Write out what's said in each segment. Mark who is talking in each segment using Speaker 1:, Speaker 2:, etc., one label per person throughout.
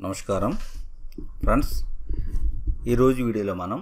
Speaker 1: నమస్కారం ఫ్రెండ్స్, ఈరోజు వీడియోలో మనం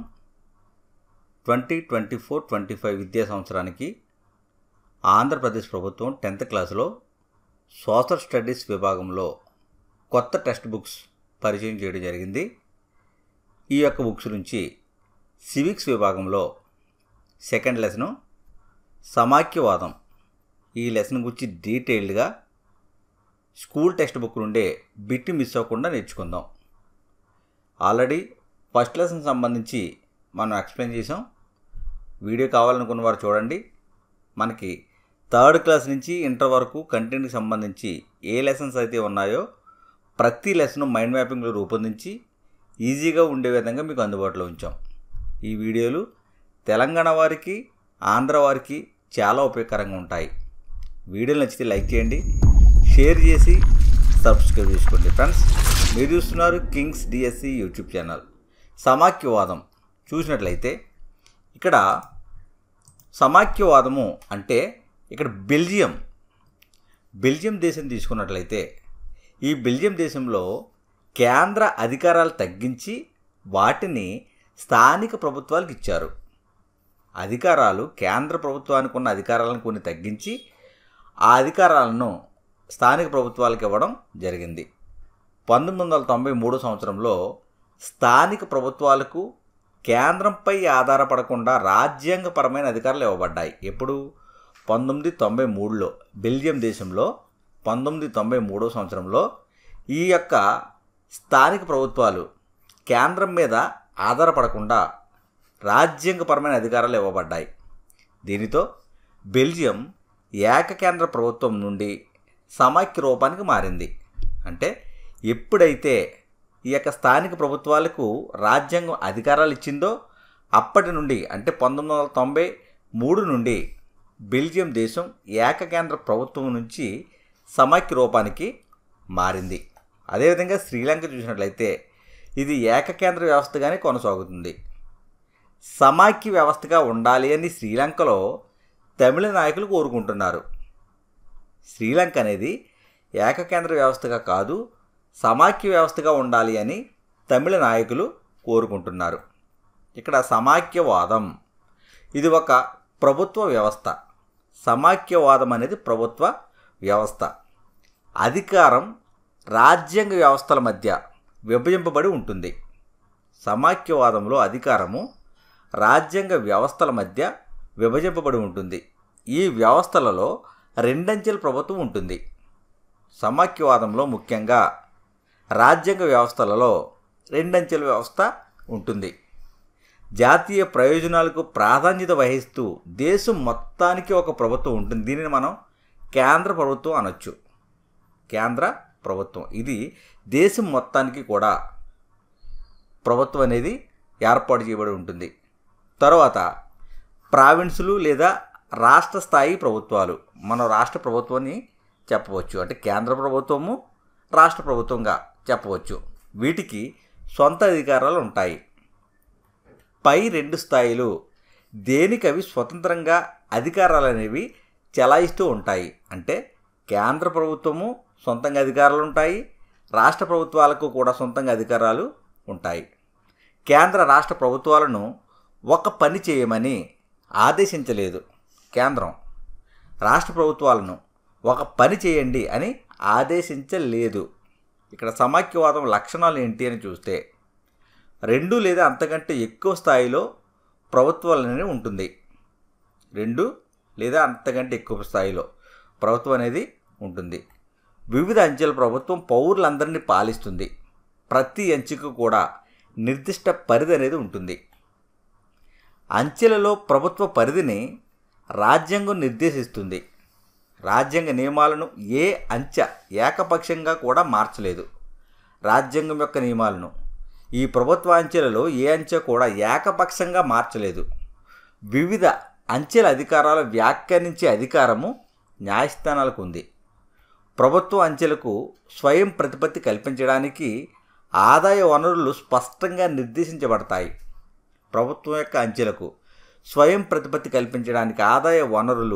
Speaker 1: 2024-25 విద్యా సంవత్సరానికి ఆంధ్రప్రదేశ్ ప్రభుత్వం 10th క్లాసులో సోషల్ స్టడీస్ విభాగంలో కొత్త టెక్స్ట్ బుక్స్ పరిచయం చేయడం జరిగింది. ఈ యొక్క బుక్స్ నుంచి సివిక్స్ విభాగంలో సెకండ్ లెసను సమాఖ్యవాదం, ఈ లెసన్ గురించి డీటెయిల్డ్గా స్కూల్ టెక్స్ట్ బుక్ నుండే బిట్ మిస్ అవ్వకుండా నేర్చుకుందాం. ఆల్రెడీ ఫస్ట్ లెసన్ సంబంధించి మనం ఎక్స్ప్లెయిన్ చేసాం. వీడియో కావాలనుకున్న వారు చూడండి. మనకి 3rd క్లాస్ నుంచి ఇంటర్ వరకు కంటెంట్కి సంబంధించి ఏ లెసన్స్ అయితే ఉన్నాయో ప్రతి లెసన్ మైండ్ మ్యాపింగ్లో రూపొందించి ఈజీగా ఉండే విధంగా మీకు అందుబాటులో ఉంచాం. ఈ వీడియోలు తెలంగాణ వారికి, ఆంధ్ర వారికి చాలా ఉపయోగకరంగా ఉంటాయి. వీడియోలు నచ్చితే లైక్ చేయండి, షేర్ చేసి సబ్స్క్రైబ్ చేసుకోండి. ఫ్రెండ్స్, మీరు చూస్తున్నారు కింగ్స్ డిఎస్సి యూట్యూబ్ ఛానల్. సమాఖ్యవాదం చూసినట్లయితే ఇక్కడ సమాఖ్యవాదము అంటే ఇక్కడ బెల్జియం దేశం తీసుకున్నట్లయితే ఈ బెల్జియం దేశంలో కేంద్ర అధికారాలు తగ్గించి వాటిని స్థానిక ప్రభుత్వాలకు ఇచ్చారు. అధికారాలు కేంద్ర ప్రభుత్వానికి ఉన్న అధికారాలను కొన్ని తగ్గించి ఆ అధికారాలను స్థానిక ప్రభుత్వాలకు ఇవ్వడం జరిగింది. 1993 సంవత్సరంలో స్థానిక ప్రభుత్వాలకు కేంద్రంపై ఆధారపడకుండా రాజ్యాంగపరమైన అధికారాలు ఇవ్వబడ్డాయి. ఎప్పుడు? 1993లో బెల్జియం దేశంలో 1993 సంవత్సరంలో ఈ యొక్క స్థానిక ప్రభుత్వాలు కేంద్రం మీద ఆధారపడకుండా రాజ్యాంగపరమైన అధికారాలు ఇవ్వబడ్డాయి. దీనితో బెల్జియం ఏకకేంద్ర ప్రభుత్వం నుండి సమాఖ్య రూపానికి మారింది. అంటే ఎప్పుడైతే ఈ యొక్క స్థానిక ప్రభుత్వాలకు రాజ్యాంగం అధికారాలు ఇచ్చిందో అప్పటి నుండి, అంటే 1993 నుండి బెల్జియం దేశం ఏకకేంద్ర ప్రభుత్వం నుంచి సమాఖ్య రూపానికి మారింది. అదేవిధంగా శ్రీలంక చూసినట్లయితే ఇది ఏకకేంద్ర వ్యవస్థగానే కొనసాగుతుంది. సమాఖ్య వ్యవస్థగా ఉండాలి అని శ్రీలంకలో తమిళ నాయకులు కోరుకుంటున్నారు. శ్రీలంక అనేది ఏకకేంద్ర వ్యవస్థగా కాదు, సమాఖ్య వ్యవస్థగా ఉండాలి అని తమిళ నాయకులు కోరుకుంటున్నారు. ఇక్కడ సమాఖ్యవాదం ఇది ఒక ప్రభుత్వ వ్యవస్థ. సమాఖ్యవాదం అనేది ప్రభుత్వ వ్యవస్థ. అధికారం రాజ్యాంగ వ్యవస్థల మధ్య విభజింపబడి ఉంటుంది. సమాఖ్యవాదంలో అధికారము రాజ్యాంగ వ్యవస్థల మధ్య విభజింపబడి ఉంటుంది. ఈ వ్యవస్థలలో 2 అంచెల ప్రభుత్వం ఉంటుంది. సమాఖ్యవాదంలో ముఖ్యంగా రాజ్యాంగ వ్యవస్థలలో 2 అంచెల వ్యవస్థ ఉంటుంది. జాతీయ ప్రయోజనాలకు ప్రాధాన్యత వహిస్తూ దేశం మొత్తానికి ఒక ప్రభుత్వం ఉంటుంది. దీనిని మనం కేంద్ర ప్రభుత్వం అనొచ్చు. కేంద్ర ప్రభుత్వం ఇది దేశం మొత్తానికి కూడా ప్రభుత్వం అనేది ఏర్పాటు చేయబడి ఉంటుంది. తర్వాత ప్రావిన్సులు లేదా రాష్ట్ర స్థాయి ప్రభుత్వాలు, మనం రాష్ట్ర ప్రభుత్వాన్ని చెప్పవచ్చు. అంటే కేంద్ర ప్రభుత్వము రాష్ట్ర ప్రభుత్వంగా చెప్పవచ్చు. వీటికి సొంత అధికారాలు ఉంటాయి. పై 2 స్థాయిలు దేనికవి స్వతంత్రంగా అధికారాలు అనేవి చెలాయిస్తూ ఉంటాయి. అంటే కేంద్ర ప్రభుత్వము సొంతంగా అధికారాలు ఉంటాయి, రాష్ట్ర ప్రభుత్వాలకు కూడా సొంతంగా అధికారాలు ఉంటాయి. కేంద్ర రాష్ట్ర ప్రభుత్వాలను ఒక పని చేయమని ఆదేశించలేదు. కేంద్రం రాష్ట్ర ప్రభుత్వాలను ఒక పని చేయండి అని ఆదేశించలేదు. ఇక్కడ సమాఖ్యవాదం లక్షణాలు ఏంటి అని చూస్తే 2 లేదా అంతకంటే ఎక్కువ స్థాయిలో ప్రభుత్వాలు అనేది ఉంటుంది. 2 లేదా అంతకంటే ఎక్కువ స్థాయిలో ప్రభుత్వం అనేది ఉంటుంది. వివిధ అంచెల ప్రభుత్వం పౌరులందరినీ పాలిస్తుంది. ప్రతి అంచెకు కూడా నిర్దిష్ట పరిధి అనేది ఉంటుంది. అంచెలలో ప్రభుత్వ పరిధిని రాజ్యాంగం నిర్దేశిస్తుంది. రాజ్యాంగ నియమాలను ఏ అంచె ఏకపక్షంగా కూడా మార్చలేదు. రాజ్యాంగం యొక్క నియమాలను ఈ ప్రభుత్వ అంచెలలో ఏ అంచె కూడా ఏకపక్షంగా మార్చలేదు. వివిధ అంచెల అధికారాలు వ్యాఖ్యానించే అధికారము న్యాయస్థానాలకు ఉంది. ప్రభుత్వ అంచెలకు స్వయం ప్రతిపత్తి కల్పించడానికి ఆదాయ వనరులు స్పష్టంగా నిర్దేశించబడతాయి. ప్రభుత్వం యొక్క అంచెలకు స్వయం ప్రతిపత్తి కల్పించడానికి ఆదాయ వనరులు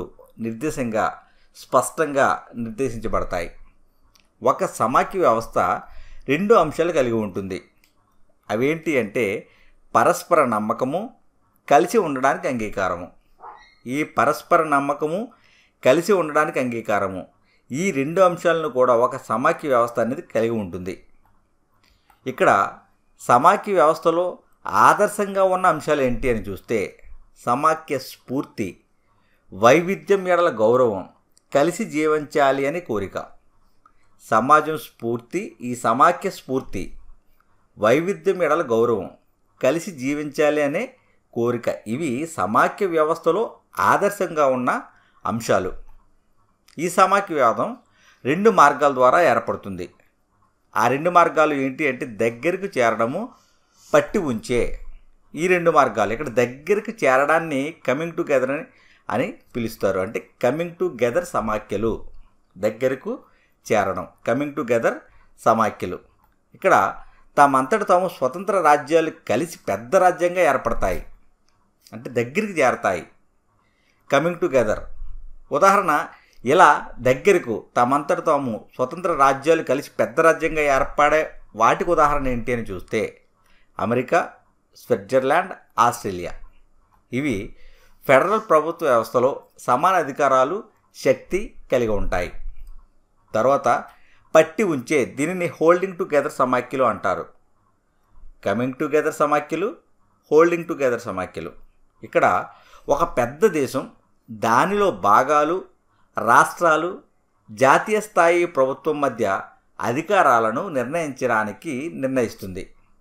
Speaker 1: స్పష్టంగా నిర్దేశించబడతాయి. ఒక సమాఖ్య వ్యవస్థ 2 అంశాలు కలిగి ఉంటుంది. అవేంటి అంటే పరస్పర నమ్మకము, కలిసి ఉండడానికి అంగీకారము. ఈ పరస్పర నమ్మకము, కలిసి ఉండడానికి అంగీకారము, ఈ 2 అంశాలను కూడా ఒక సమాఖ్య వ్యవస్థ అనేది కలిగి ఉంటుంది. ఇక్కడ సమాఖ్య వ్యవస్థలో ఆదర్శంగా ఉన్న అంశాలు ఏంటి అని చూస్తే సమాఖ్య స్ఫూర్తి, వైవిధ్యం ఎడల గౌరవం, కలిసి జీవించాలి అనే కోరిక. సమాజం స్ఫూర్తి, ఈ సమాఖ్య స్ఫూర్తి, వైవిధ్యం ఎడల గౌరవం, కలిసి జీవించాలి అనే కోరిక, ఇవి సమాఖ్య వ్యవస్థలో ఆదర్శంగా ఉన్న అంశాలు. ఈ సమాఖ్యవాదం 2 మార్గాల ద్వారా ఏర్పడుతుంది. ఆ 2 మార్గాలు ఏంటి అంటే దగ్గరకు చేరడము, పట్టి ఉంచే. ఈ 2 మార్గాలు, ఇక్కడ దగ్గరికి చేరడాన్ని కమింగ్ టుగెదర్ అని పిలుస్తారు. అంటే కమింగ్ టుగెదర్ సమాఖ్యలు, దగ్గరకు చేరడం, కమింగ్ టుగెదర్ సమాఖ్యలు. ఇక్కడ తమంతట తాము స్వతంత్ర రాజ్యాలు కలిసి పెద్ద రాజ్యంగా ఏర్పడతాయి, అంటే దగ్గరికి చేరతాయి. కమింగ్ టుగెదర్ ఉదాహరణ, ఇలా దగ్గరకు తమంతట తాము స్వతంత్ర రాజ్యాలు కలిసి పెద్ద రాజ్యంగా ఏర్పడే వాటికి ఉదాహరణ ఏంటి అని చూస్తే అమెరికా, స్విట్జర్లాండ్, ఆస్ట్రేలియా. ఇవి ఫెడరల్ ప్రభుత్వ వ్యవస్థలో సమాన అధికారాలు, శక్తి కలిగి ఉంటాయి. తర్వాత పట్టి ఉంచే, దీనిని హోల్డింగ్ టుగెదర్ సమాఖ్యలు అంటారు. కమింగ్ టుగెదర్ సమాఖ్యలు, హోల్డింగ్ టుగెదర్ సమాఖ్యలు. ఇక్కడ ఒక పెద్ద దేశం, దానిలో భాగాలు, రాష్ట్రాలు, జాతీయ స్థాయి ప్రభుత్వం మధ్య అధికారాలను నిర్ణయిస్తుంది.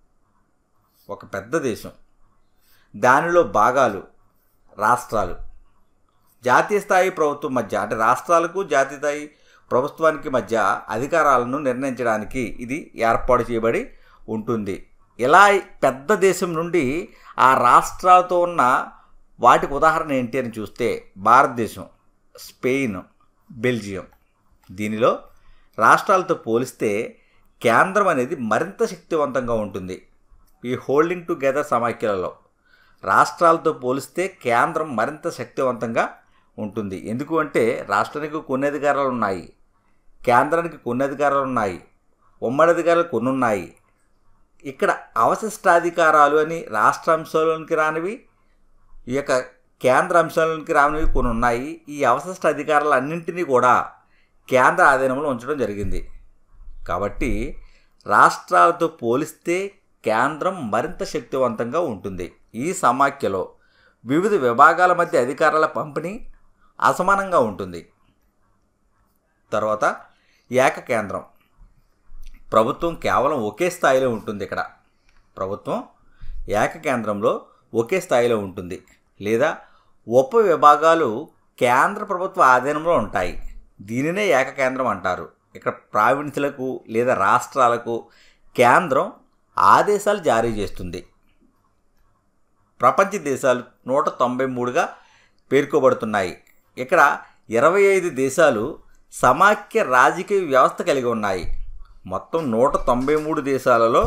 Speaker 1: ఒక పెద్ద దేశం, దానిలో భాగాలు, రాష్ట్రాలు, జాతీయ స్థాయి ప్రభుత్వం మధ్య, అంటే రాష్ట్రాలకు జాతీయ స్థాయి ప్రభుత్వానికి మధ్య అధికారాలను నిర్ణయించడానికి ఇది ఏర్పాటు చేయబడి ఉంటుంది. ఇలా పెద్ద దేశం నుండి ఆ రాష్ట్రాలతో ఉన్న వాటికి ఉదాహరణ ఏంటి అని చూస్తే భారతదేశం, స్పెయిన్, బెల్జియం. దీనిలో రాష్ట్రాలతో పోలిస్తే కేంద్రం అనేది మరింత శక్తివంతంగా ఉంటుంది. ఈ హోల్డింగ్ టుగెదర్ సమాఖ్యలలో రాష్ట్రాలతో పోలిస్తే కేంద్రం మరింత శక్తివంతంగా ఉంటుంది. ఎందుకు అంటే రాష్ట్రానికి కొన్ని అధికారాలు ఉన్నాయి, కేంద్రానికి కొన్ని అధికారాలు ఉన్నాయి, ఉమ్మడి అధికారాలు కొన్ని ఉన్నాయి. ఇక్కడ అవశిష్టాధికారాలు అని రాష్ట్ర అంశాలలోనికి రానివి, ఈ యొక్క కేంద్ర అంశాలలోనికి రానివి కొన్ని ఉన్నాయి. ఈ అవశిష్ట అధికారాలన్నింటినీ కూడా కేంద్ర ఆధీనంలో ఉంచడం జరిగింది. కాబట్టి రాష్ట్రాలతో పోలిస్తే కేంద్రం మరింత శక్తివంతంగా ఉంటుంది. ఈ సమాఖ్యలో వివిధ విభాగాల మధ్య అధికారాల పంపిణీ అసమానంగా ఉంటుంది. తర్వాత ఏకకేంద్రం, ప్రభుత్వం కేవలం ఒకే స్థాయిలో ఉంటుంది. ఇక్కడ ప్రభుత్వం ఏకకేంద్రంలో ఒకే స్థాయిలో ఉంటుంది, లేదా ఉప విభాగాలు కేంద్ర ప్రభుత్వ ఆధీనంలో ఉంటాయి. దీనినే ఏకకేంద్రం అంటారు. ఇక్కడ ప్రావిన్స్లకు లేదా రాష్ట్రాలకు కేంద్రం ఆదేశాలు జారీ చేస్తుంది. ప్రపంచ దేశాలు 193గా పేర్కొబడుతున్నాయి. ఇక్కడ 25 దేశాలు సమాఖ్య రాజకీయ వ్యవస్థ కలిగి ఉన్నాయి. మొత్తం 193 దేశాలలో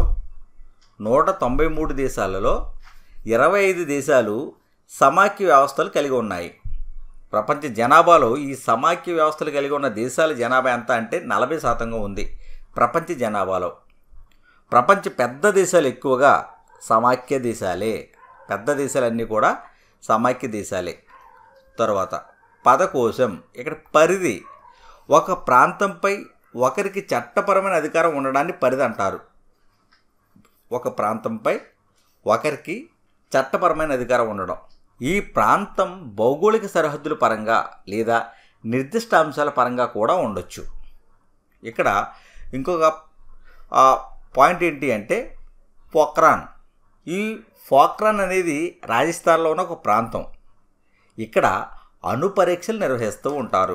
Speaker 1: 25 దేశాలు సమాఖ్య వ్యవస్థలు కలిగి ఉన్నాయి. ప్రపంచ జనాభాలో ఈ సమాఖ్య వ్యవస్థలు కలిగి ఉన్న దేశాల జనాభా ఎంత అంటే 40% ఉంది. ప్రపంచ జనాభాలో ప్రపంచ పెద్ద దేశాలు ఎక్కువగా సమాఖ్య దేశాలే. పెద్ద దేశాలన్నీ కూడా సమాఖ్య దేశాలే. తర్వాత పదకోశం, ఇక్కడ పరిధి, ఒక ప్రాంతంపై ఒకరికి చట్టపరమైన అధికారం ఉండడాన్ని పరిధి అంటారు. ఒక ప్రాంతంపై ఒకరికి చట్టపరమైన అధికారం ఉండడం. ఈ ప్రాంతం భౌగోళిక సరిహద్దుల పరంగా లేదా నిర్దిష్ట అంశాల పరంగా కూడా ఉండొచ్చు. ఇక్కడ ఇంకొక పాయింట్ ఏంటి అంటే పోఖ్రాన్. ఈ పోఖ్రాన్ అనేది రాజస్థాన్లో ఉన్న ఒక ప్రాంతం. ఇక్కడ అణు పరీక్షలు నిర్వహిస్తూ ఉంటారు.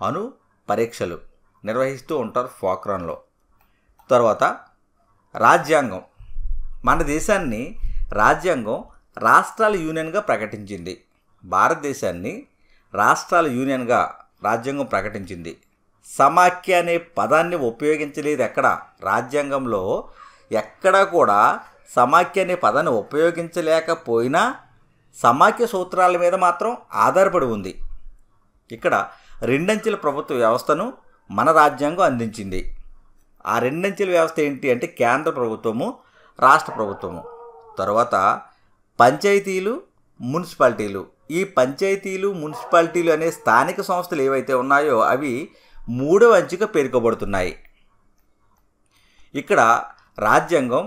Speaker 1: పోఖ్రాన్లో. తర్వాత రాజ్యాంగం. మన దేశాన్ని రాజ్యాంగం రాష్ట్రాల యూనియన్గా ప్రకటించింది. భారతదేశాన్ని రాష్ట్రాల యూనియన్గా రాజ్యాంగం ప్రకటించింది. సమాఖ్య అనే పదాన్ని ఉపయోగించలేదు. ఎక్కడ రాజ్యాంగంలో ఎక్కడా కూడా సమాఖ్య అనే పదాన్ని ఉపయోగించలేకపోయినా సమాఖ్య సూత్రాల మీద మాత్రం ఆధారపడి ఉంది. ఇక్కడ రెండంచెల ప్రభుత్వ వ్యవస్థను మన రాజ్యాంగం అందించింది. ఆ రెండంచెల వ్యవస్థ ఏంటి అంటే కేంద్ర ప్రభుత్వము, రాష్ట్ర ప్రభుత్వము. తర్వాత పంచాయతీలు, మున్సిపాలిటీలు. ఈ పంచాయతీలు, మున్సిపాలిటీలు అనే స్థానిక సంస్థలు ఏవైతే ఉన్నాయో అవి మూడవ అంచెగా పేర్కొబడుతున్నాయి. ఇక్కడ రాజ్యాంగం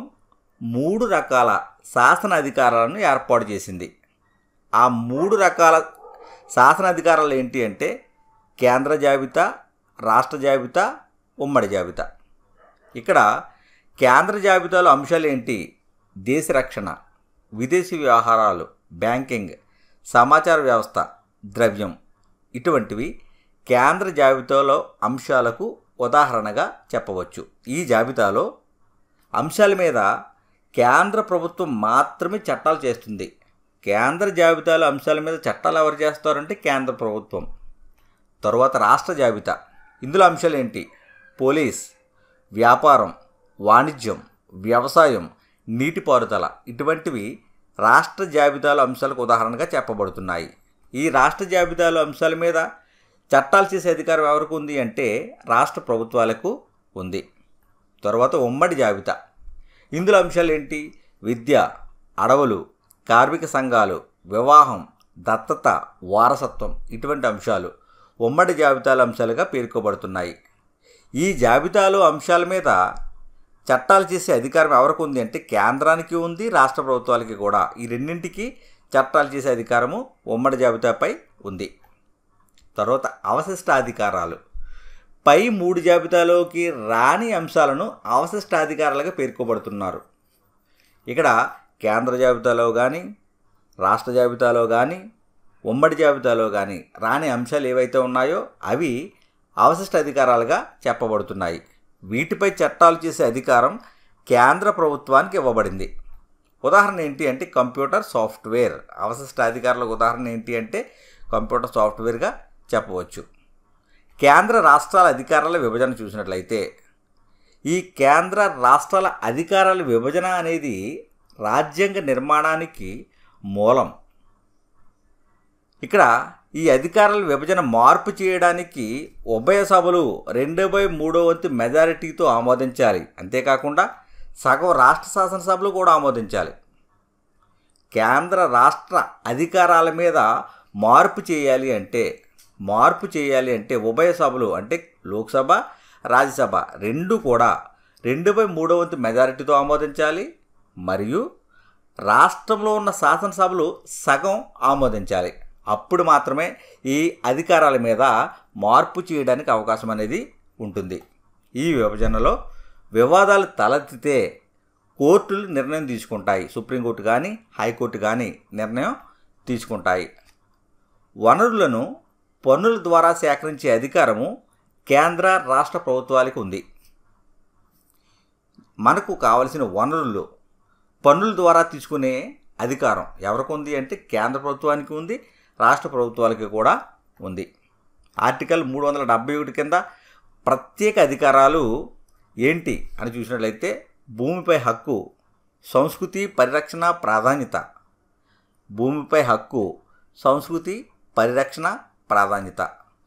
Speaker 1: 3 రకాల శాసన అధికారాలను ఏర్పాటు చేసింది. ఆ 3 రకాల శాసన అధికారాలు ఏంటి అంటే కేంద్ర జాబితా, రాష్ట్ర జాబితా, ఉమ్మడి జాబితా. ఇక్కడ కేంద్ర జాబితాలో అంశాలు ఏంటి? దేశ రక్షణ, విదేశీ వ్యవహారాలు, బ్యాంకింగ్, సమాచార వ్యవస్థ, ద్రవ్యం. ఇటువంటివి కేంద్ర జాబితాలో అంశాలకు ఉదాహరణగా చెప్పవచ్చు. ఈ జాబితాలో అంశాల మీద కేంద్ర ప్రభుత్వం మాత్రమే చట్టాలు చేస్తుంది. కేంద్ర జాబితాలో అంశాల మీద చట్టాలు ఎవరు చేస్తారంటే కేంద్ర ప్రభుత్వం. తర్వాత రాష్ట్ర జాబితా. ఇందులో అంశాలు ఏంటి? పోలీస్, వ్యాపారం, వాణిజ్యం, వ్యవసాయం, నీటిపారుదల. ఇటువంటివి రాష్ట్ర జాబితాలో అంశాలకు ఉదాహరణగా చెప్పబడుతున్నాయి. ఈ రాష్ట్ర జాబితాలో అంశాల మీద చట్టాలు చేసే అధికారం ఎవరికి ఉంది అంటే రాష్ట్ర ప్రభుత్వాలకు ఉంది. తర్వాత ఉమ్మడి జాబితా. ఇందులో అంశాలు ఏంటి? విద్య, అడవులు, కార్మిక సంఘాలు, వివాహం, దత్తత, వారసత్వం. ఇటువంటి అంశాలు ఉమ్మడి జాబితాలో అంశాలుగా పేర్కొబడుతున్నాయి. ఈ జాబితాలో అంశాల మీద చట్టాలు చేసే అధికారం ఎవరికి ఉంది అంటే కేంద్రానికి ఉంది, రాష్ట్ర ప్రభుత్వాలకి కూడా. ఈ రెండింటికి చట్టాలు చేసే అధికారము ఉమ్మడి జాబితాపై ఉంది. తర్వాత అవశిష్టాధికారాలు. పై 3 జాబితాలోకి రాని అంశాలను అవశిష్టాధికారాలుగా పేర్కొబడుతున్నారు. ఇక్కడ కేంద్ర జాబితాలో కానీ, రాష్ట్ర జాబితాలో కానీ, ఉమ్మడి జాబితాలో కానీ రాని అంశాలు ఏవైతే ఉన్నాయో అవి అవశిష్ట అధికారాలుగా చెప్పబడుతున్నాయి. వీటిపై చట్టాలు చేసే అధికారం కేంద్ర ప్రభుత్వానికి ఇవ్వబడింది. ఉదాహరణ ఏంటి అంటే కంప్యూటర్ సాఫ్ట్వేర్. అవశిష్ట అధికారులకు ఉదాహరణ ఏంటి అంటే కంప్యూటర్ సాఫ్ట్వేర్గా చెప్పవచ్చు. కేంద్ర రాష్ట్రాల అధికారాల విభజన చూసినట్లయితే ఈ కేంద్ర రాష్ట్రాల అధికారాల విభజన అనేది రాజ్యాంగ నిర్మాణానికి మూలం. ఇక్కడ ఈ అధికారాల విభజన మార్పు చేయడానికి ఉభయ సభలు 2/3 మెజారిటీతో ఆమోదించాలి. అంతేకాకుండా సగం రాష్ట్ర శాసనసభలు కూడా ఆమోదించాలి. కేంద్ర రాష్ట్ర అధికారాల మీద మార్పు చేయాలి అంటే ఉభయ సభలు అంటే లోక్సభ, రాజ్యసభ రెండు కూడా 2/3 మెజారిటీతో ఆమోదించాలి. మరియు రాష్ట్రంలో ఉన్న శాసనసభలు సగం ఆమోదించాలి. అప్పుడు మాత్రమే ఈ అధికారాల మీద మార్పు చేయడానికి అవకాశం అనేది ఉంటుంది. ఈ విభజనలో వివాదాలు తలెత్తితే కోర్టులు నిర్ణయం తీసుకుంటాయి. సుప్రీంకోర్టు కానీ, హైకోర్టు కానీ నిర్ణయం తీసుకుంటాయి. వనరులను పన్నుల ద్వారా సేకరించే అధికారము కేంద్ర రాష్ట్ర ప్రభుత్వాలకు ఉంది. మనకు కావలసిన వనరులు పన్నుల ద్వారా తీసుకునే అధికారం ఎవరికి ఉంది అంటే కేంద్ర ప్రభుత్వానికి ఉంది, రాష్ట్ర ప్రభుత్వాలకి కూడా ఉంది. ఆర్టికల్ 371 కింద ప్రత్యేక అధికారాలు ఏంటి అని చూసినట్లయితే భూమిపై హక్కు, సంస్కృతి పరిరక్షణ ప్రాధాన్యత. భూమిపై హక్కు, సంస్కృతి పరిరక్షణ ప్రాధాన్యత.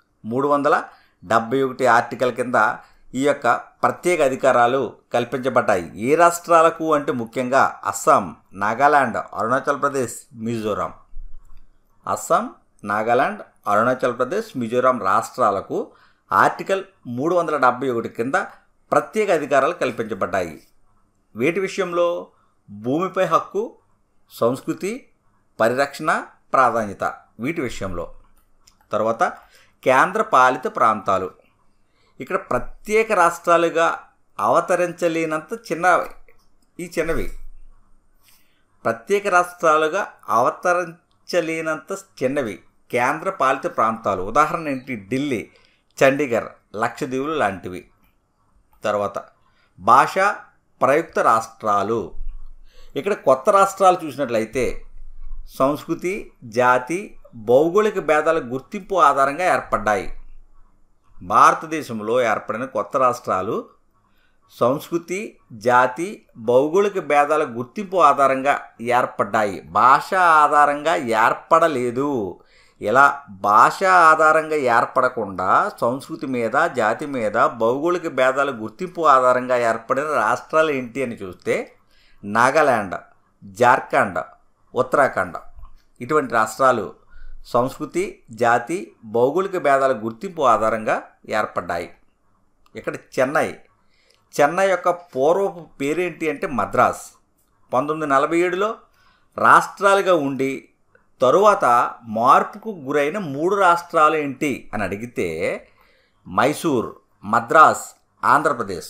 Speaker 1: 371 ఆర్టికల్ కింద ఈ యొక్క ప్రత్యేక అధికారాలు కల్పించబడ్డాయి. ఏ రాష్ట్రాలకు అంటే ముఖ్యంగా అస్సాం, నాగాలాండ్, అరుణాచల్ ప్రదేశ్, మిజోరాం. అస్సాం, నాగాలాండ్, అరుణాచల్ ప్రదేశ్, మిజోరాం రాష్ట్రాలకు ఆర్టికల్ 371 కింద ప్రత్యేక అధికారాలు కల్పించబడ్డాయి. వీటి విషయంలో భూమిపై హక్కు, సంస్కృతి పరిరక్షణ ప్రాధాన్యత వీటి విషయంలో. తర్వాత కేంద్ర పాలిత ప్రాంతాలు. ఇక్కడ ప్రత్యేక రాష్ట్రాలుగా అవతరించలేనంత చిన్నవి. ప్రత్యేక రాష్ట్రాలుగా అవతరించలేనంత చిన్నవి కేంద్ర పాలిత ప్రాంతాలు. ఉదాహరణ ఏంటి? ఢిల్లీ, చండీగఢ్, లక్షద్వీపులు లాంటివి. తర్వాత భాషా ప్రయుక్త రాష్ట్రాలు. ఇక్కడ కొత్త రాష్ట్రాలు చూసినట్లయితే సంస్కృతి, జాతి, భౌగోళిక భేదాల గుర్తింపు ఆధారంగా ఏర్పడ్డాయి. భారతదేశంలో ఏర్పడిన కొత్త రాష్ట్రాలు సంస్కృతి, జాతి, భౌగోళిక భేదాల గుర్తింపు ఆధారంగా ఏర్పడ్డాయి. భాష ఆధారంగా ఏర్పడలేదు. ఇలా భాష ఆధారంగా ఏర్పడకుండా సంస్కృతి మీద, జాతి మీద, భౌగోళిక భేదాల గుర్తింపు ఆధారంగా ఏర్పడిన రాష్ట్రాలు ఏంటి అని చూస్తే నాగాల్యాండ్, జార్ఖండ్, ఉత్తరాఖండ్ ఇటువంటి రాష్ట్రాలు సంస్కృతి, జాతి, భౌగోళిక భేదాల గుర్తింపు ఆధారంగా ఏర్పడ్డాయి. ఇక్కడ చెన్నై యొక్క పూర్వపు పేరేంటి అంటే మద్రాస్. 1947లో రాష్ట్రాలుగా ఉండి తరువాత మార్పుకు గురైన 3 రాష్ట్రాలు ఏంటి అని అడిగితే మైసూర్, మద్రాస్, ఆంధ్రప్రదేశ్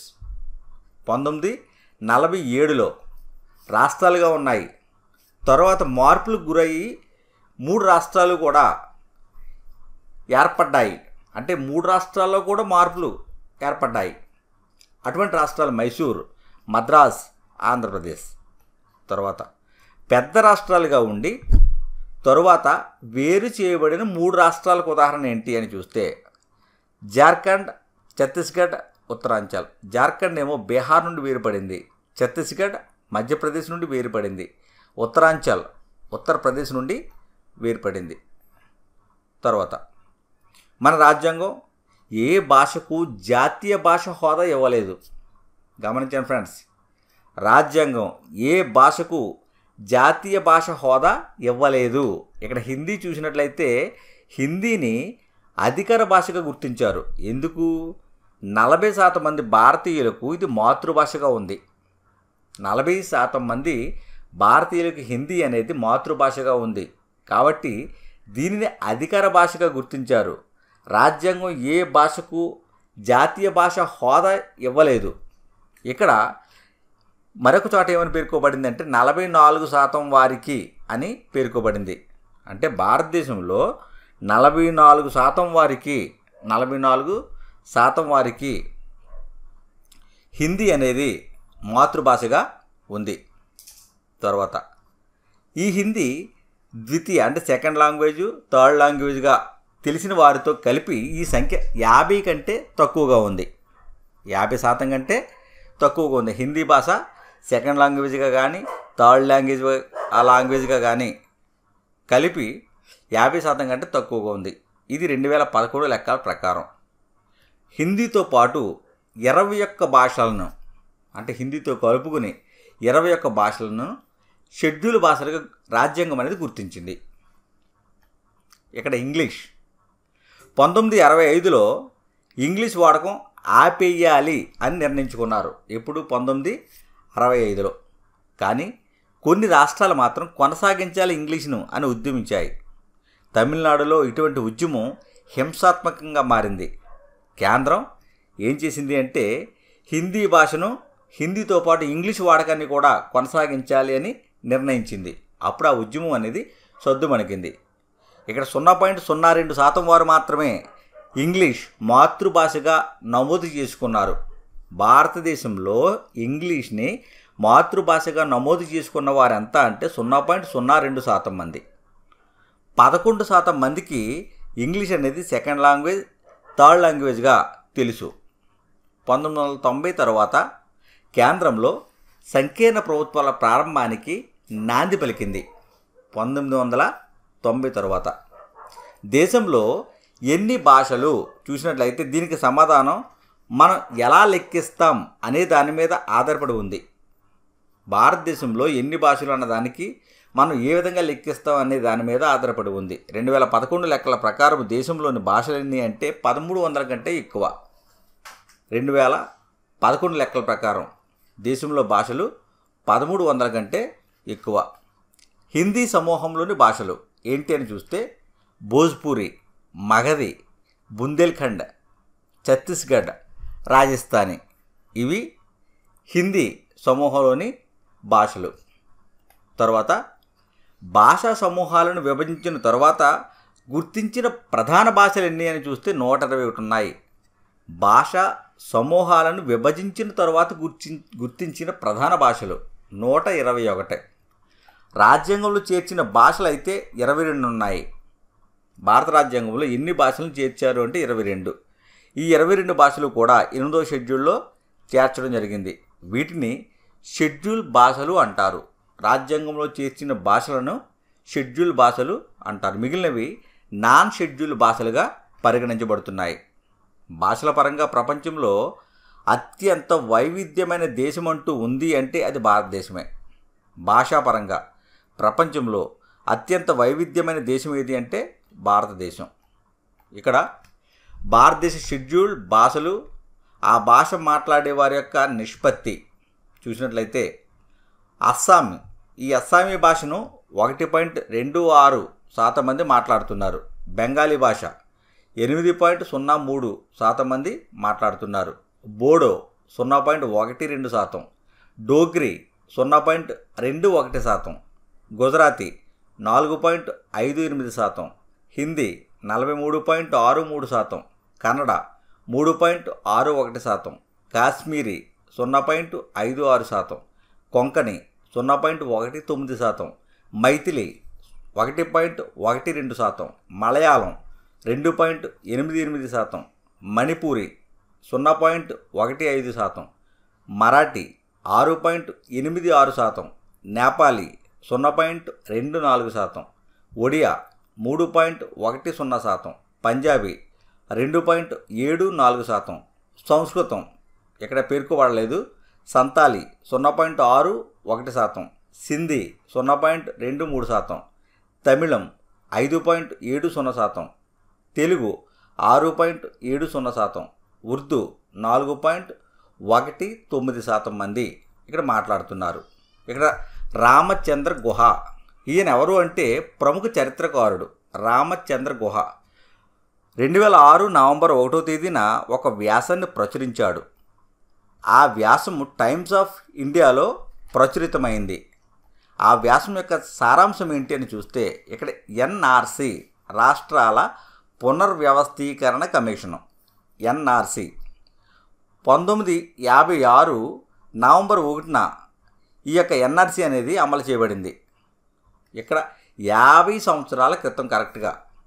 Speaker 1: 1947లో రాష్ట్రాలుగా ఉన్నాయి. తరువాత మార్పులకు గురయ్యి 3 రాష్ట్రాలు కూడా ఏర్పడ్డాయి. అంటే 3 రాష్ట్రాల్లో కూడా మార్పులు ఏర్పడ్డాయి. అటువంటి రాష్ట్రాలు మైసూర్, మద్రాస్, ఆంధ్రప్రదేశ్. తరువాత పెద్ద రాష్ట్రాలుగా ఉండి తరువాత వేరు చేయబడిన 3 రాష్ట్రాలకు ఉదాహరణ ఏంటి అని చూస్తే జార్ఖండ్, ఛత్తీస్గఢ్, ఉత్తరాంచల్. జార్ఖండ్ ఏమో బీహార్ నుండి వేరుపడింది, ఛత్తీస్గఢ్ మధ్యప్రదేశ్ నుండి వేరుపడింది, ఉత్తరాంచల్ ఉత్తరప్రదేశ్ నుండి వేరుపడింది. తర్వాత మన రాజ్యాంగం ఏ భాషకు జాతీయ భాష హోదా ఇవ్వలేదు. గమనించండి ఫ్రెండ్స్, రాజ్యాంగం ఏ భాషకు జాతీయ భాష హోదా ఇవ్వలేదు. ఇక్కడ హిందీ చూసినట్లయితే హిందీని అధికార భాషగా గుర్తించారు. ఎందుకు? 40% మంది భారతీయులకు ఇది మాతృభాషగా ఉంది. 40% మంది భారతీయులకు హిందీ అనేది మాతృభాషగా ఉంది. కాబట్టి దీనిని అధికార భాషగా గుర్తించారు. రాజ్యాంగం ఏ భాషకు జాతీయ భాష హోదా ఇవ్వలేదు. ఇక్కడ మరొక చోట ఏమని పేర్కోబడింది అంటే 44% వారికి అని పేర్కోబడింది. అంటే భారతదేశంలో 44% వారికి హిందీ అనేది మాతృభాషగా ఉంది. తర్వాత ఈ హిందీ ద్వితీయ అంటే సెకండ్ లాంగ్వేజ్, థర్డ్ లాంగ్వేజ్గా తెలిసిన వారితో కలిపి ఈ సంఖ్య 50 కంటే తక్కువగా ఉంది. 50% కంటే తక్కువగా ఉంది. హిందీ భాష సెకండ్ లాంగ్వేజ్గా కానీ థర్డ్ లాంగ్వేజ్గా కానీ కలిపి 50% కంటే తక్కువగా ఉంది. ఇది 2011 లెక్కల ప్రకారం. హిందీతో పాటు 21 భాషలను అంటే హిందీతో కలుపుకుని 21 భాషలను షెడ్యూల్ భాషలుగా రాజ్యాంగం అనేది గుర్తించింది. ఇక్కడ ఇంగ్లీష్ 1965లో ఇంగ్లీష్ వాడకం ఆపేయాలి అని నిర్ణయించుకున్నారు. ఎప్పుడు? 1965లో. కానీ కొన్ని రాష్ట్రాలు మాత్రం కొనసాగించాలి ఇంగ్లీష్ను అని ఉద్యమించాయి. తమిళనాడులో ఇటువంటి ఉద్యమం హింసాత్మకంగా మారింది. కేంద్రం ఏం చేసింది అంటే హిందీ భాషను హిందీతో పాటు ఇంగ్లీష్ వాడకాన్ని కూడా కొనసాగించాలి అని నిర్ణయించింది. అప్పుడు ఆ ఉద్యమం అనేది సద్దుమణికింది. ఇక్కడ 0.02% వారు మాత్రమే ఇంగ్లీష్ మాతృభాషగా నమోదు చేసుకున్నారు. భారతదేశంలో ఇంగ్లీష్ని మాతృభాషగా నమోదు చేసుకున్న వారు ఎంత అంటే 0.02% మంది. 11% మందికి ఇంగ్లీష్ అనేది సెకండ్ లాంగ్వేజ్, థర్డ్ లాంగ్వేజ్గా తెలుసు. 1990 తర్వాత కేంద్రంలో సంకీర్ణ ప్రభుత్వాల ప్రారంభానికి నాంది పలికింది. 1990 తర్వాత దేశంలో ఎన్ని భాషలు చూసినట్లయితే దీనికి సమాధానం మనం ఎలా లెక్కిస్తాం అనే దాని మీద ఆధారపడి ఉంది. భారతదేశంలో ఎన్ని భాషలు అన్నదానికి మనం ఏ విధంగా లెక్కిస్తాం అనే దాని మీద ఆధారపడి ఉంది. 2011 లెక్కల ప్రకారం దేశంలోని భాషలు ఎన్ని అంటే 1300 కంటే ఎక్కువ. 2011 లెక్కల ప్రకారం దేశంలో భాషలు 1300 కంటే ఎక్కువ. హిందీ సమూహంలోని భాషలు ఏంటి అని చూస్తే భోజ్పూరి, మగధి, బుందేల్ఖండ్, ఛత్తీస్గఢ్, రాజస్థానీ ఇవి హిందీ సమూహంలోని భాషలు. తర్వాత భాషా సమూహాలను విభజించిన తర్వాత గుర్తించిన ప్రధాన భాషలు ఎన్ని అని చూస్తే 121 ఉన్నాయి. భాషా సమూహాలను విభజించిన తర్వాత గుర్తించిన ప్రధాన భాషలు 121. రాజ్యాంగంలో చేర్చిన భాషలు అయితే 22 ఉన్నాయి. భారత రాజ్యాంగంలో ఎన్ని భాషలను చేర్చారు అంటే 22. ఈ 22 భాషలు కూడా 8వ షెడ్యూల్లో చేర్చడం జరిగింది. వీటిని షెడ్యూల్ భాషలు అంటారు. రాజ్యాంగంలో చేర్చిన భాషలను షెడ్యూల్ భాషలు అంటారు. మిగిలినవి నాన్ షెడ్యూల్ భాషలుగా పరిగణించబడుతున్నాయి. భాషల పరంగా ప్రపంచంలో అత్యంత వైవిధ్యమైన దేశం అంటూ ఉంది అంటే అది భారతదేశమే. భాషాపరంగా ప్రపంచంలో అత్యంత వైవిధ్యమైన దేశం ఏది అంటే భారతదేశం. ఇక్కడ భారతదేశ షెడ్యూల్డ్ భాషలు, ఆ భాష మాట్లాడే వారి యొక్క నిష్పత్తి చూసినట్లయితే అస్సామీ, ఈ అస్సామీ భాషను 1.26% మంది మాట్లాడుతున్నారు. బెంగాలీ భాష 8.03% మంది మాట్లాడుతున్నారు. బోడో 0.12%, డోగ్రీ 0.21%, గుజరాతీ 4.58%, హిందీ 43.63%, కన్నడ 3.61%, కాశ్మీరీ 0.56%, కొంకణి 0.19%, మైథిలి 1.12%, మలయాళం 2.88%, మణిపూరి 0.15%, మరాఠీ 6.86%, నేపాలీ 0.24%, ఒడియా 3.10%, పంజాబీ 2.74%, సంస్కృతం ఇక్కడ పేర్కొనబడలేదు, సంతాలి 0.61%, సింధీ 0.23%, తమిళం 5.70%, తెలుగు 6.70%, ఉర్దూ 4.19% మంది ఇక్కడ మాట్లాడుతున్నారు. ఇక్కడ రామచంద్ర గుహ, ఈయన ఎవరు అంటే ప్రముఖ చరిత్రకారుడు రామచంద్ర గుహ 2006 నవంబర్ 1వ తేదీన ఒక వ్యాసాన్ని ప్రచురించాడు. ఆ వ్యాసము టైమ్స్ ఆఫ్ ఇండియాలో ప్రచురితమైంది. ఆ వ్యాసం యొక్క సారాంశం ఏంటి అని చూస్తే ఇక్కడ ఎన్ఆర్సి, రాష్ట్రాల పునర్వ్యవస్థీకరణ కమిషను, ఎన్ఆర్సి 1956 నవంబర్ 1న ఈ యొక్క ఎన్ఆర్సి అనేది అమలు చేయబడింది. ఇక్కడ 50 సంవత్సరాల క్రితం, కరెక్ట్గా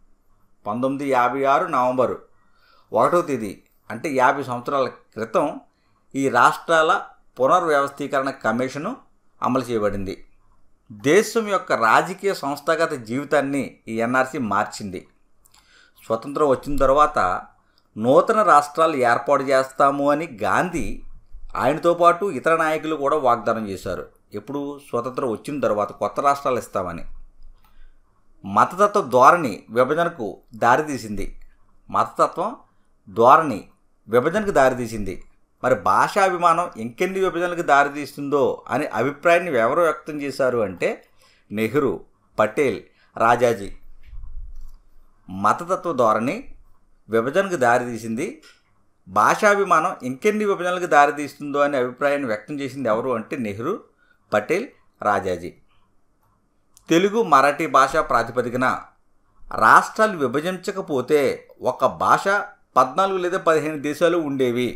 Speaker 1: 1956 నవంబర్ 1వ తేదీ అంటే 50 సంవత్సరాల క్రితం ఈ రాష్ట్రాల పునర్వ్యవస్థీకరణ కమిషను అమలు చేయబడింది. దేశం యొక్క రాజకీయ సంస్థాగత జీవితాన్ని ఈ ఎన్ఆర్సి మార్చింది. స్వతంత్రం వచ్చిన తర్వాత నూతన రాష్ట్రాలు ఏర్పాటు చేస్తాము అని గాంధీ, ఆయనతో పాటు ఇతర నాయకులు కూడా వాగ్దానం చేశారు. ఎప్పుడు? స్వతంత్రం వచ్చిన తర్వాత కొత్త రాష్ట్రాలు ఇస్తామని. మతతత్వ ధోరణి విభజనకు దారితీసింది. మతతత్వం ధోరణి విభజనకు దారితీసింది. మరి భాషాభిమానం ఇంకెన్ని విభజనలకు దారితీస్తుందో అనే అభిప్రాయాన్ని ఎవరు వ్యక్తం చేశారు అంటే నెహ్రూ, పటేల్, రాజాజీ. మతతత్వ ధోరణి విభజనకు దారితీసింది, భాషాభిమానం ఇంకెన్ని విభజనలకు దారితీస్తుందో అనే అభిప్రాయాన్ని వ్యక్తం చేసింది ఎవరు అంటే నెహ్రూ, పటేల్, రాజాజీ. తెలుగు, మరాఠీ భాష ప్రాతిపదికన రాష్ట్రాలు విభజించకపోతే ఒక భాష 14 లేదా 15 దేశాలు ఉండేవి.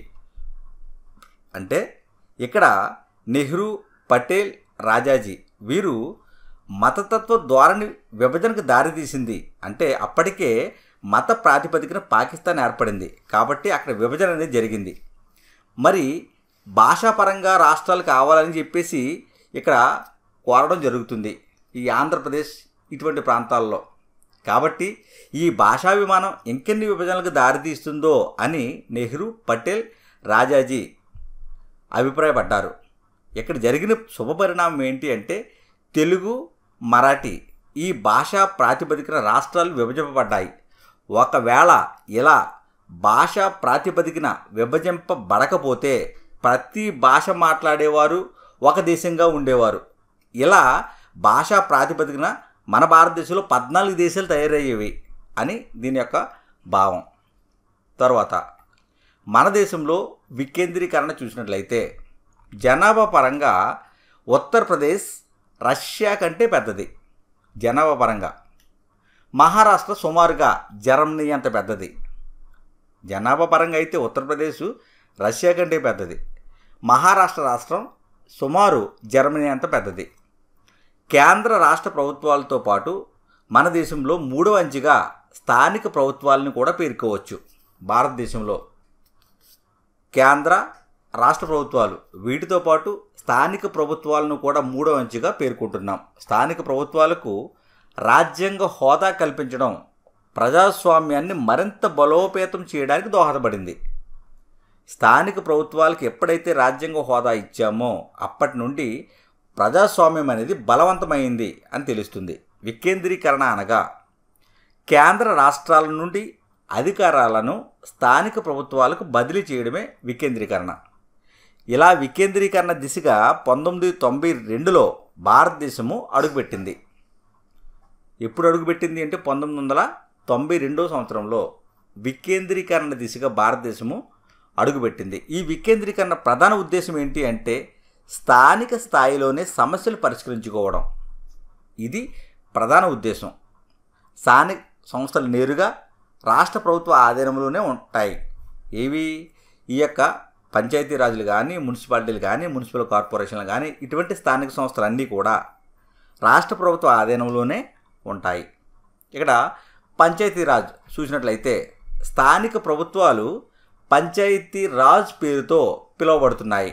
Speaker 1: అంటే ఇక్కడ నెహ్రూ, పటేల్, రాజాజీ వీరు మతతత్వ ధోరణి విభజనకు దారితీసింది. అంటే అప్పటికే మత ప్రాతిపదికన పాకిస్తాన్ ఏర్పడింది కాబట్టి అక్కడ విభజన అనేది జరిగింది. మరి భాషాపరంగా రాష్ట్రాలు కావాలని చెప్పేసి ఇక్కడ కోరడం జరుగుతుంది ఈ ఆంధ్రప్రదేశ్ ఇటువంటి ప్రాంతాల్లో. కాబట్టి ఈ భాషాభిమానం ఇంకెన్ని విభజనలకు దారితీస్తుందో అని నెహ్రూ, పటేల్, రాజాజీ అభిప్రాయపడ్డారు. ఇక్కడ జరిగిన శుభపరిణామం ఏంటి అంటే తెలుగు, మరాఠీ ఈ భాషా ప్రాతిపదికన రాష్ట్రాలు విభజింపబడ్డాయి. ఒకవేళ ఇలా భాషా ప్రాతిపదికన విభజింపబడకపోతే ప్రతి భాష మాట్లాడేవారు ఒక దేశంగా ఉండేవారు. ఇలా భాషా ప్రాతిపదికన మన భారతదేశంలో 14 దేశాలు తయారయ్యేవి అని దీని యొక్క భావం. తర్వాత మన దేశంలో వికేంద్రీకరణ చూసినట్లయితే జనాభా పరంగా ఉత్తరప్రదేశ్ రష్యా కంటే పెద్దది జనాభా పరంగా. మహారాష్ట్ర సుమారుగా జర్మనీ అంత పెద్దది. జనాభా పరంగా అయితే ఉత్తరప్రదేశ్ రష్యా కంటే పెద్దది. మహారాష్ట్ర రాష్ట్రం సుమారు జర్మనీ అంత పెద్దది. కేంద్ర రాష్ట్ర ప్రభుత్వాలతో పాటు మన దేశంలో 3వ అంచెగా స్థానిక ప్రభుత్వాలను కూడా పేర్కోవచ్చు. భారతదేశంలో కేంద్ర రాష్ట్ర ప్రభుత్వాలు వీటితో పాటు స్థానిక ప్రభుత్వాలను కూడా 3వ అంచెగా పేర్కొంటున్నాం. స్థానిక ప్రభుత్వాలకు రాజ్యాంగ హోదా కల్పించడం ప్రజాస్వామ్యాన్ని మరింత బలోపేతం చేయడానికి దోహదపడింది. స్థానిక ప్రభుత్వాలకు ఎప్పుడైతే రాజ్యాంగ హోదా ఇచ్చామో అప్పటి నుండి ప్రజాస్వామ్యం అనేది బలవంతమైంది అని తెలుస్తుంది. వికేంద్రీకరణ అనగా కేంద్ర రాష్ట్రాల నుండి అధికారాలను స్థానిక ప్రభుత్వాలకు బదిలీ చేయడమే వికేంద్రీకరణ. ఇలా వికేంద్రీకరణ దిశగా 1992లో భారతదేశము అడుగుపెట్టింది. ఎప్పుడు అడుగుపెట్టింది అంటే 1992 సంవత్సరంలో వికేంద్రీకరణ దిశగా భారతదేశము అడుగుపెట్టింది. ఈ వికేంద్రీకరణ ప్రధాన ఉద్దేశం ఏంటి అంటే స్థానిక స్థాయిలోనే సమస్యలు పరిష్కరించుకోవడం. ఇది ప్రధాన ఉద్దేశం. స్థానిక సంస్థలు నేరుగా రాష్ట్ర ప్రభుత్వ ఆధీనంలోనే ఉంటాయి. ఏవి? ఈ యొక్క పంచాయతీరాజులు కానీ, మున్సిపాలిటీలు కానీ, మున్సిపల్ కార్పొరేషన్లు కానీ, ఇటువంటి స్థానిక సంస్థలన్నీ కూడా రాష్ట్ర ప్రభుత్వ ఆధీనంలోనే ఉంటాయి. ఇక్కడ పంచాయతీరాజ్ చూసినట్లయితే స్థానిక ప్రభుత్వాలు పంచాయతీరాజ్ పేరుతో పిలువబడుతున్నాయి.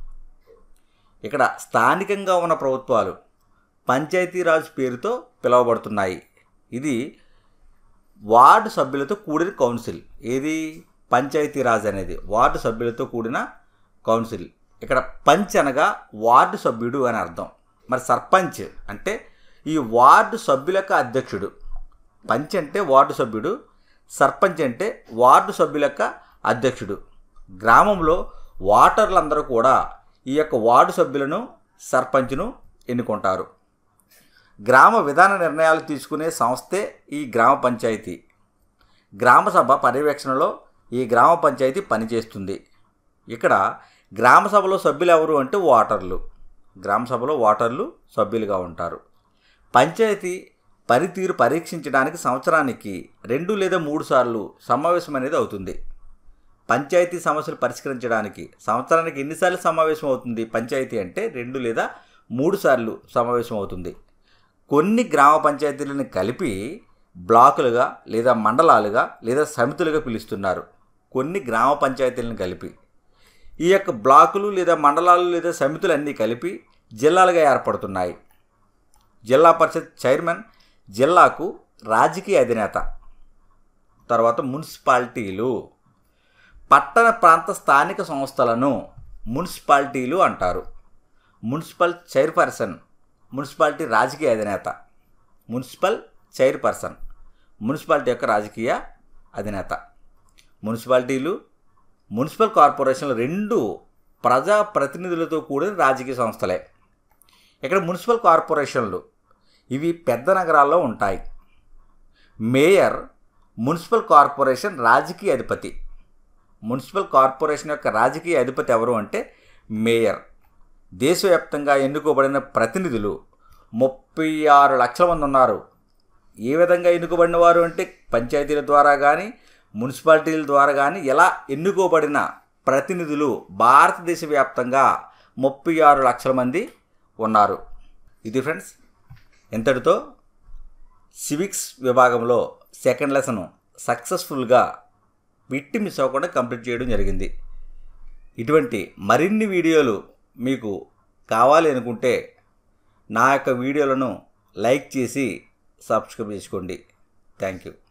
Speaker 1: ఇక్కడ స్థానికంగా ఉన్న ప్రభుత్వాలు పంచాయతీరాజ్ పేరుతో పిలువబడుతున్నాయి. ఇది వార్డు సభ్యులతో కూడిన కౌన్సిల్. ఏది? పంచాయతీరాజ్ అనేది వార్డు సభ్యులతో కూడిన కౌన్సిల్. ఇక్కడ పంచ్ అనగా వార్డు సభ్యుడు అని అర్థం. మరి సర్పంచ్ అంటే ఈ వార్డు సభ్యుల యొక్క అధ్యక్షుడు. పంచ్ అంటే వార్డు సభ్యుడు, సర్పంచ్ అంటే వార్డు సభ్యుల యొక్క అధ్యక్షుడు. గ్రామంలో ఓటర్లందరూ కూడా ఈ యొక్క వార్డు సభ్యులను, సర్పంచ్ను ఎన్నుకుంటారు. గ్రామ విధాన నిర్ణయాలు తీసుకునే సంస్థే ఈ గ్రామ పంచాయతీ. గ్రామసభ పర్యవేక్షణలో ఈ గ్రామ పంచాయతీ పనిచేస్తుంది. ఇక్కడ గ్రామసభలో సభ్యులు ఎవరు అంటే ఓటర్లు. గ్రామసభలో ఓటర్లు సభ్యులుగా ఉంటారు. పంచాయతీ పనితీరు పరీక్షించడానికి సంవత్సరానికి 2 లేదా 3 సార్లు సమావేశం అనేది అవుతుంది. పంచాయతీ సమస్యలు పరిష్కరించడానికి సంవత్సరానికి ఎన్నిసార్లు సమావేశం అవుతుంది పంచాయతీ అంటే? 2 లేదా 3 సార్లు సమావేశం అవుతుంది. కొన్ని గ్రామ పంచాయతీలను కలిపి బ్లాకులుగా లేదా మండలాలుగా లేదా సమితులుగా పిలుస్తున్నారు. కొన్ని గ్రామ పంచాయతీలను కలిపి ఈ యొక్క బ్లాకులు లేదా మండలాలు లేదా సమితులన్నీ కలిపి జిల్లాలుగా ఏర్పడుతున్నాయి. జిల్లా పరిషత్ చైర్మన్ జిల్లాకు రాజకీయ అధినేత. తర్వాత మున్సిపాలిటీలు. పట్టణ ప్రాంత స్థానిక సంస్థలను మున్సిపాలిటీలు అంటారు. మున్సిపల్ చైర్పర్సన్ మున్సిపాలిటీ రాజకీయ అధినేత. మున్సిపల్ చైర్పర్సన్ మున్సిపాలిటీ యొక్క రాజకీయ అధినేత. మున్సిపాలిటీలు, మున్సిపల్ కార్పొరేషన్లు రెండు ప్రజాప్రతినిధులతో కూడిన రాజకీయ సంస్థలే. ఇక్కడ మున్సిపల్ కార్పొరేషన్లు ఇవి పెద్ద నగరాల్లో ఉంటాయి. మేయర్ మున్సిపల్ కార్పొరేషన్ రాజకీయ అధిపతి. మున్సిపల్ కార్పొరేషన్ యొక్క రాజకీయ అధిపతి ఎవరు అంటే మేయర్. దేశవ్యాప్తంగా ఎన్నుకోబడిన ప్రతినిధులు 36 లక్షల మంది ఉన్నారు. ఏ విధంగా ఎన్నుకోబడిన వారు అంటే పంచాయతీల ద్వారా కానీ, మున్సిపాలిటీల ద్వారా కానీ ఎలా ఎన్నుకోబడిన ప్రతినిధులు భారతదేశ వ్యాప్తంగా 36 లక్షల మంది ఉన్నారు. ఇది ఫ్రెండ్స్, ఇంతటితో సివిక్స్ విభాగంలో సెకండ్ లెసన్ సక్సెస్ఫుల్గా బిట్టి మిస్ అవ్వకుండా కంప్లీట్ చేయడం జరిగింది. ఇటువంటి మరిన్ని వీడియోలు మీకు కావాలి అనుకుంటే నా యొక్క వీడియోలను లైక్ చేసి సబ్స్క్రైబ్ చేసుకోండి. Thank you.